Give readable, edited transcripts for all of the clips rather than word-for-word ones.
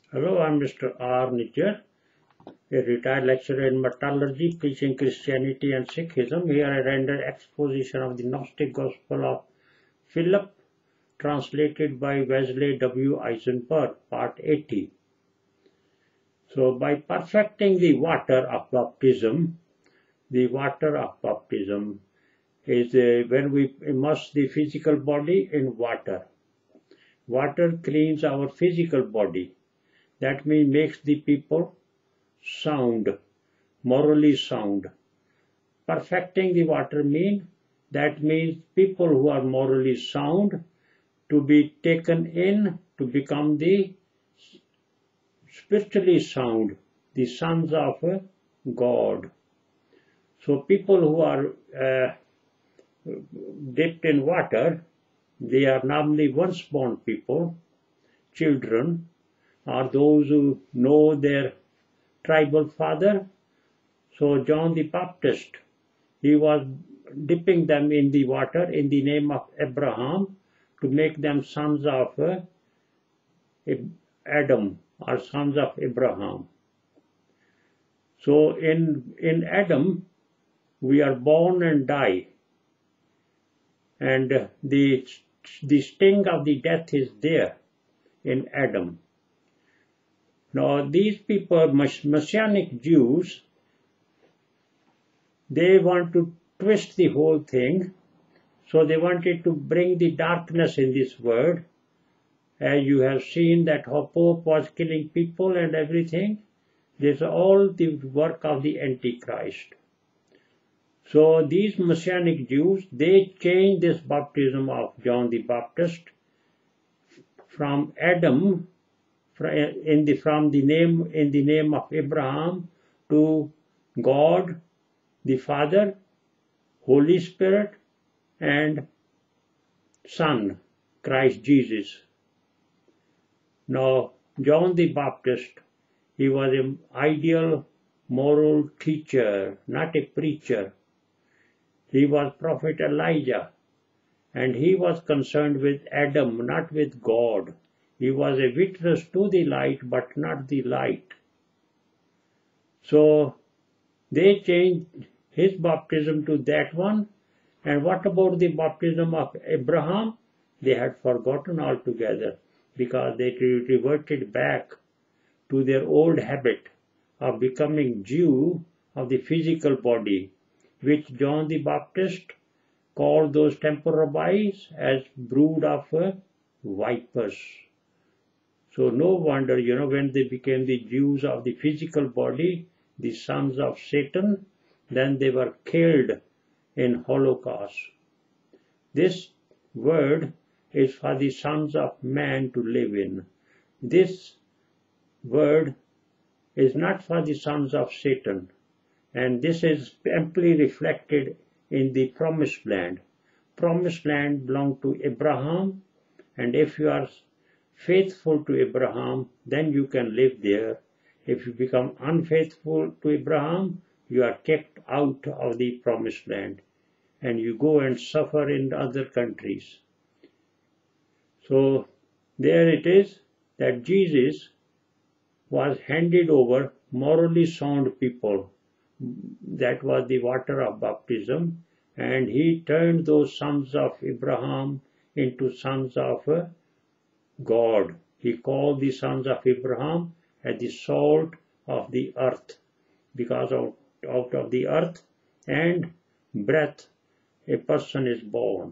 Hello, I'm Mr. R. Nijjar, a retired lecturer in metallurgy, preaching Christianity and Sikhism. Here I render exposition of the Gnostic Gospel of Philip, translated by Wesley W. Eisenberg, Part 80. So, by perfecting the water of baptism is when we immerse the physical body in water. Water cleans our physical body. That means makes the people sound, morally sound. Perfecting the water means people who are morally sound to be taken in to become the spiritually sound, the sons of God. So people who are dipped in water, they are normally once born people, children, or those who know their tribal father. So John the Baptist, he was dipping them in the water in the name of Abraham to make them sons of Adam or sons of Abraham. So in Adam, we are born and die, and the sting of the death is there in Adam. Now these people, Messianic Jews, they want to twist the whole thing. So they wanted to bring the darkness in this world. As you have seen that how Pope was killing people and everything. This is all the work of the Antichrist. So these Messianic Jews, they changed this baptism of John the Baptist from Adam, in the name of Abraham, to God the Father, Holy Spirit, and Son, Christ Jesus. Now, John the Baptist, he was an ideal moral teacher, not a preacher. He was Prophet Elijah, and he was concerned with Adam, not with God. He was a witness to the light, but not the light. So they changed his baptism to that one. And what about the baptism of Abraham? They had forgotten altogether because they reverted back to their old habit of becoming Jew of the physical body, which John the Baptist called those temple rabbis as brood of vipers. So no wonder, when they became the Jews of the physical body, the sons of Satan, then they were killed in Holocaust. This word is for the sons of man to live in. This word is not for the sons of Satan. And this is amply reflected in the Promised Land. Promised Land belonged to Abraham, and if you are faithful to Abraham, then you can live there. If you become unfaithful to Abraham, you are kicked out of the Promised Land, and you go and suffer in other countries. So there it is that Jesus was handed over morally sound people. That was the water of baptism, and he turned those sons of Abraham into sons of God. He called the sons of Abraham as the salt of the earth, because out of the earth and breath a person is born.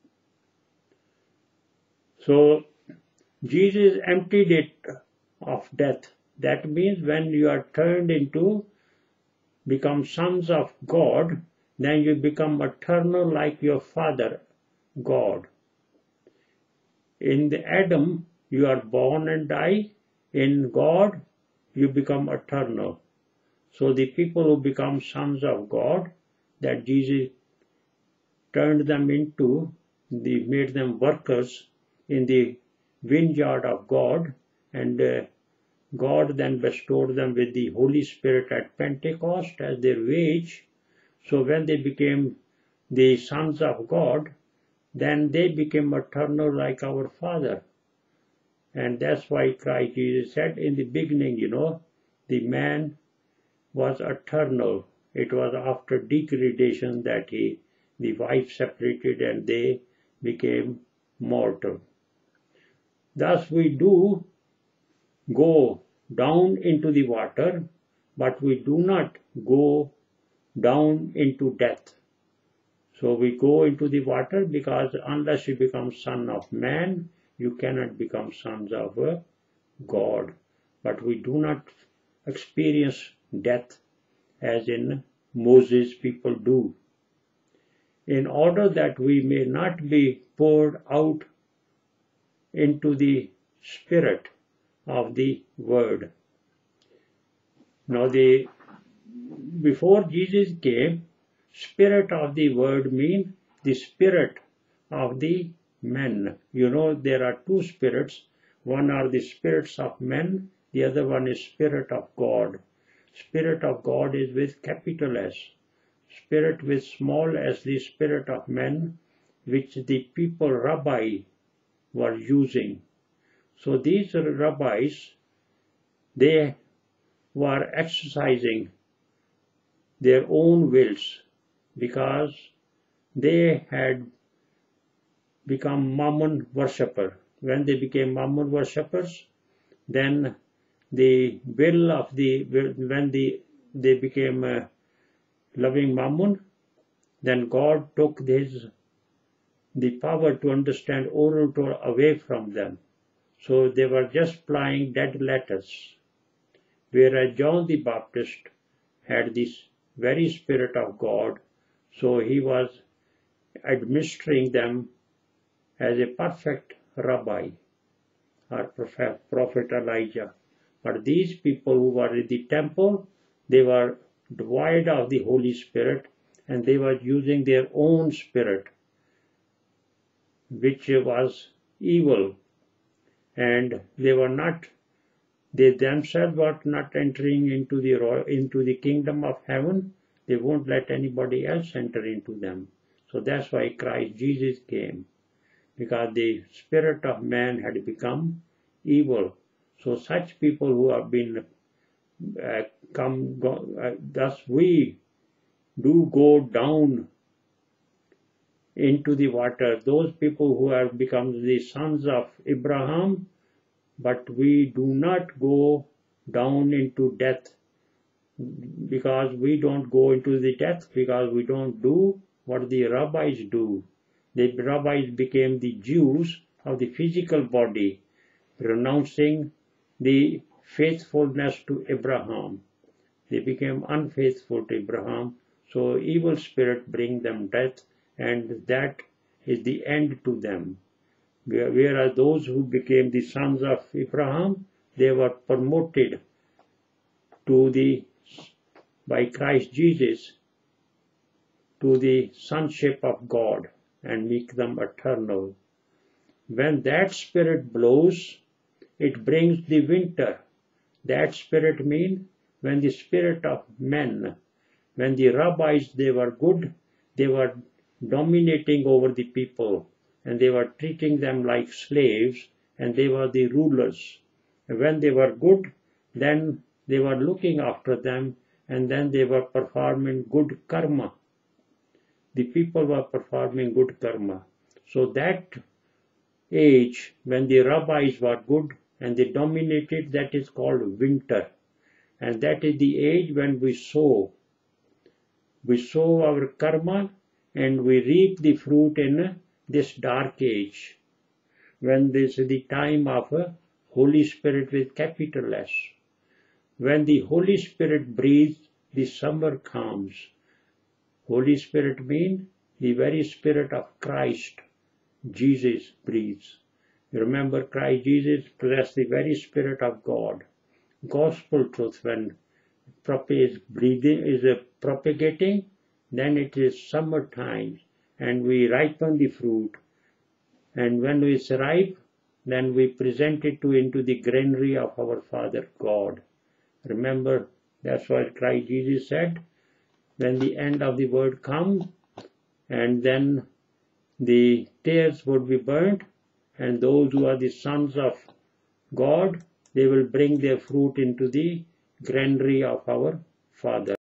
So Jesus emptied it of death. That means when you are turned into become sons of God, then you become eternal like your Father, God. In the Adam, you are born and die. In God, you become eternal. So the people who become sons of God, that Jesus turned them into, made them workers in the vineyard of God, and God then bestowed them with the Holy Spirit at Pentecost as their wage. So when they became the sons of God, then they became eternal like our Father. And that's why Christ Jesus said in the beginning, the man was eternal. It was after degradation that the wife separated and they became mortal. Thus we do go down into the water, but we do not go down into death. So we go into the water because unless you become son of man, you cannot become sons of God. But we do not experience death as in Moses people do, in order that we may not be poured out into the spirit of the word. Now before Jesus came, spirit of the word means the spirit of the men. There are two spirits. One are the spirits of men, the other one is spirit of God. Spirit of God is with capital S. Spirit with small s, the spirit of men, which the people rabbi were using. So these rabbis, they were exercising their own wills because they had become Mammon worshipper. When they became Mammon worshippers, then the will of when they became loving Mammon, then God took the power to understand oral Torah away from them. So they were just flying dead letters. Whereas John the Baptist had this very Spirit of God, so he was administering them as a perfect rabbi or prophet Elijah. But these people who were in the temple, they were devoid of the Holy Spirit and they were using their own spirit, which was evil, and they themselves were not entering into the kingdom of heaven. They won't let anybody else enter into them. So that's why Christ Jesus came, because the spirit of man had become evil. So such people who have been thus we do go down into the water. Those people who have become the sons of Abraham, but we do not go down into death, because we don't go into the death because we don't do what the rabbis do. The rabbis became the Jews of the physical body, renouncing the faithfulness to Abraham. They became unfaithful to Abraham, so evil spirit bring them death, and that is the end to them. Whereas those who became the sons of Abraham, they were promoted by Christ Jesus to the sonship of God and make them eternal. When that spirit blows, it brings the winter. That spirit means when the spirit of men, when the rabbis, they were good, they were dominating over the people, and they were treating them like slaves, and they were the rulers. And when they were good, then they were looking after them, and then they were performing good karma. The people were performing good karma. So that age, when the rabbis were good and they dominated, that is called winter. And that is the age when we sow. We sow our karma and we reap the fruit in this dark age, when this is the time of Holy Spirit with capital S. When the Holy Spirit breathes, the summer comes. Holy Spirit means the very Spirit of Christ, Jesus breathes. Remember, Christ Jesus possessed the very Spirit of God. Gospel truth, when is propagating, then it is summer time, and we ripen the fruit. And when it is ripe, then we present it into the granary of our Father God. Remember, that's what Christ Jesus said, when the end of the world comes, and then the tares would be burnt, and those who are the sons of God, they will bring their fruit into the granary of our Father.